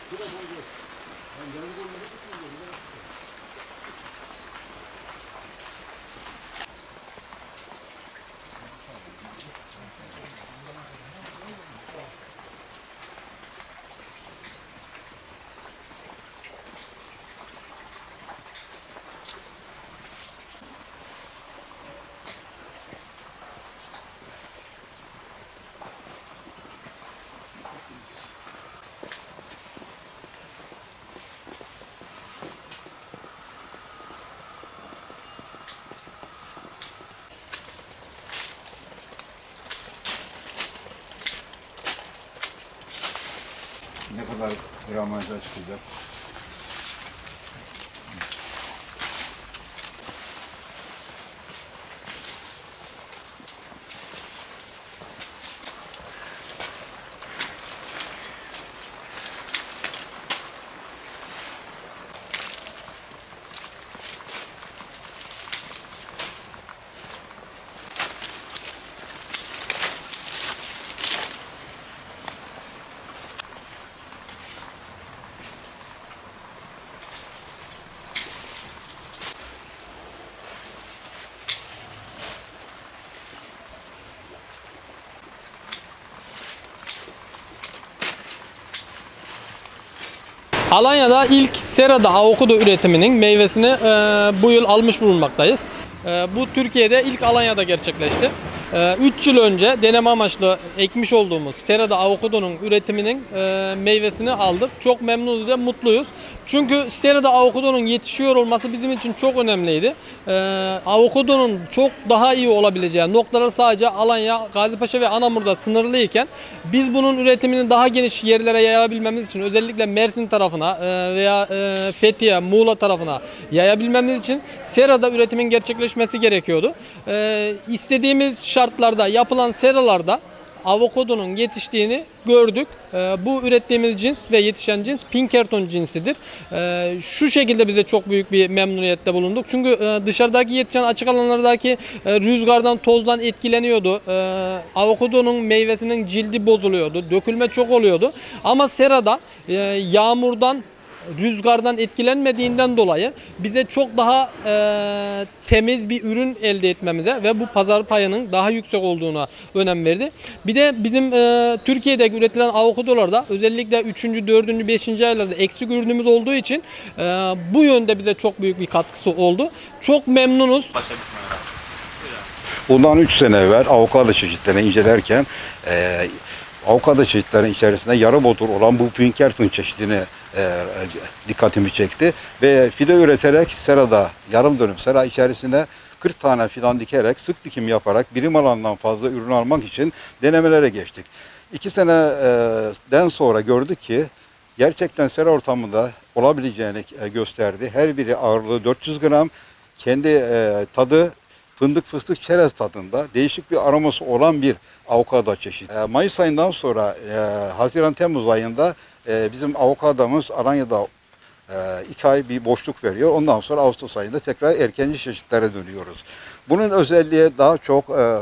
Ne kadar gramajda çıkacak? Alanya'da ilk serada avokado üretiminin meyvesini bu yıl almış bulunmaktayız. Bu Türkiye'de ilk Alanya'da gerçekleşti. 3 yıl önce deneme amaçlı ekmiş olduğumuz serada avokadonun üretiminin meyvesini aldık. Çok memnunuz ve mutluyuz. Çünkü serada avokadonun yetişiyor olması bizim için çok önemliydi. Avokadonun çok daha iyi olabileceği noktalar sadece Alanya, Gazipaşa ve Anamur'da sınırlıyken biz bunun üretimini daha geniş yerlere yayabilmemiz için özellikle Mersin tarafına veya Fethiye, Muğla tarafına yayabilmemiz için serada üretimin gerçekleşmesi gerekiyordu. İstediğimiz şartlarda yapılan seralarda avokadonun yetiştiğini gördük. Bu ürettiğimiz cins ve yetişen cins Pinkerton cinsidir. Şu şekilde bize çok büyük bir memnuniyette bulunduk. Çünkü dışarıdaki yetişen açık alanlardaki rüzgardan, tozdan etkileniyordu. Avokadonun meyvesinin cildi bozuluyordu. Dökülme çok oluyordu. Ama serada yağmurdan, rüzgardan etkilenmediğinden dolayı bize çok daha temiz bir ürün elde etmemize ve bu pazar payının daha yüksek olduğuna önem verdi. Bir de bizim Türkiye'de üretilen avokadolarda özellikle 3. 4. 5. aylarda eksik ürünümüz olduğu için bu yönde bize çok büyük bir katkısı oldu. Çok memnunuz. Bundan 3 sene evvel avokado çeşitlerini incelerken avokado çeşitlerinin içerisinde yarı bodur olan bu Pinkerton çeşidini dikkatimi çekti. Ve fide üreterek serada, yarım dönüm sera içerisine 40 tane fidan dikerek, sık dikim yaparak birim alandan fazla ürün almak için denemelere geçtik. 2 seneden sonra gördük ki gerçekten sera ortamında olabileceğini gösterdi. Her biri ağırlığı 400 gram, kendi tadı fındık, fıstık, çerez tadında değişik bir aroması olan bir avokado çeşidi. Mayıs ayından sonra Haziran-Temmuz ayında bizim avokadomuz Alanya'da 2 ay bir boşluk veriyor. Ondan sonra Ağustos ayında tekrar erkenci çeşitlere dönüyoruz. Bunun özelliği daha çok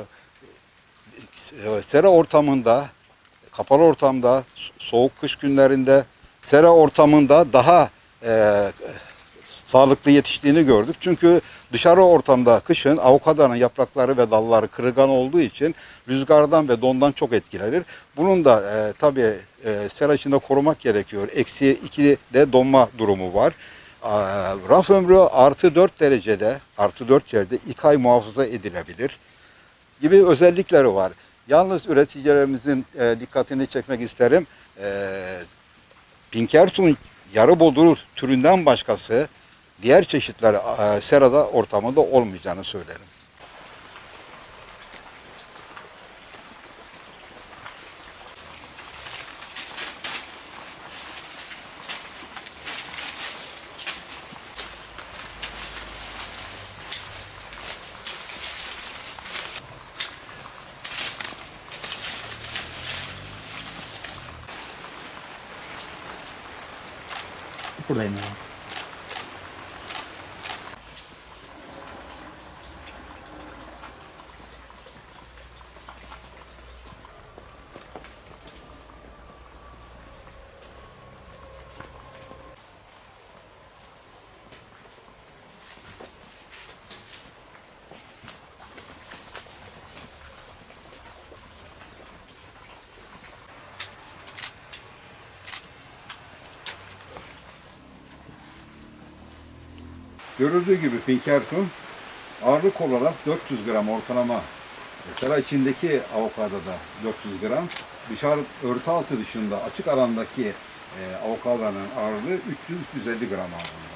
sera ortamında, kapalı ortamda, soğuk kış günlerinde sera ortamında daha sağlıklı yetiştiğini gördük. Çünkü dışarı ortamda kışın avokadonun yaprakları ve dalları kırılgan olduğu için rüzgardan ve dondan çok etkilenir. Bunun da tabii sera içinde korumak gerekiyor. Eksi 2'de donma durumu var. Raf ömrü artı 4 derecede, artı 4 yerde 2 ay muhafaza edilebilir gibi özellikleri var. Yalnız üreticilerimizin dikkatini çekmek isterim. Pinkerton yarı bodur türünden başkası diğer çeşitler serada ortamında olmayacağını söylerim. Buradayım ya. Görüldüğü gibi Pinkerton ağırlık olarak 400 gram ortalama. Sera içindeki avokadoda 400 gram. Dışarı örtü altı dışında açık alandaki avokadonun ağırlığı 300-350 gram ağırlığında.